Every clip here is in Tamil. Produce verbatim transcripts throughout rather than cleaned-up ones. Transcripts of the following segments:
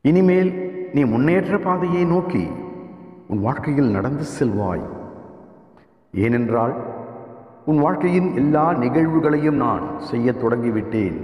இனிமேல் நீ முன்னேற்ற பாதையை நோக்கி உன் வாழ்க்கையில் நடந்து செல்வாய். ஏனென்றால் உன் வாழ்க்கையின் எல்லா நிகழ்வுகளையும் நான் செய்ய தொடங்கிவிட்டேன்.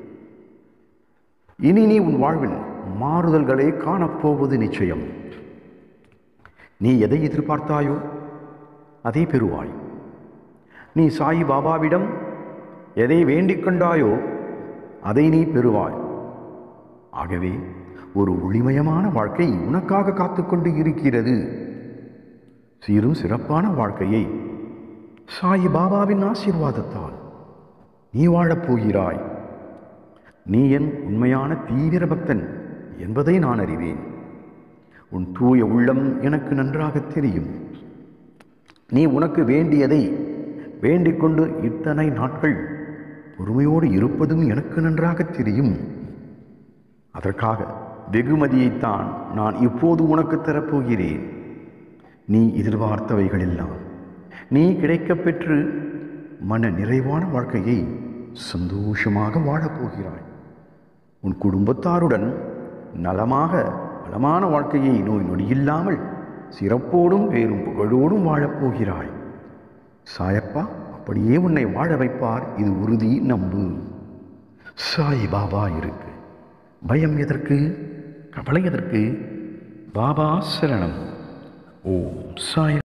இனி நீ உன் வாழ்வில் மாறுதல்களை காணப்போவது நிச்சயம். நீ எதை எதிர்பார்த்தாயோ அதை பெறுவாய். நீ சாயி பாபாவிடம் எதை வேண்டிக் கொண்டாயோ அதை நீ பெறுவாய். ஆகவே ஒரு ஒளிமயமான வாழ்க்கை உனக்காக காத்துக்கொண்டு இருக்கிறது. சீரும் சிறப்பான வாழ்க்கையை சாயி பாபாவின் ஆசீர்வாதத்தால் நீ வாழப்போகிறாய். நீ என் உண்மையான தீவிர பக்தன் என்பதை நான் அறிவேன். உன் தூய உள்ளம் எனக்கு நன்றாக தெரியும். நீ உனக்கு வேண்டியதை வேண்டிக் கொண்டு இத்தனை நாட்கள் பொறுமையோடு இருப்பதும் எனக்கு நன்றாக தெரியும். அதற்காக வெகுமதியைத்தான் நான் இப்போது உனக்கு தரப்போகிறேன். நீ எதிர்பார்த்தவைகளெல்லாம் நீ கிடைக்கப் பெற்று மன நிறைவான வாழ்க்கையை சந்தோஷமாக வாழப்போகிறாய். உன் குடும்பத்தாருடன் நலமாக வளமான வாழ்க்கையை நோய் நொடியில்லாமல் சிறப்போடும் பேரும் புகழோடும் வாழப்போகிறாய். சாயப்பா அப்படியே உன்னை வாழ வைப்பார். இது உறுதி, நம்பு. சாய் பாபா இருக்கு. பயம் எதற்கு? கவலை எதற்கு? பாபா சரணம். ஓம் சாய்.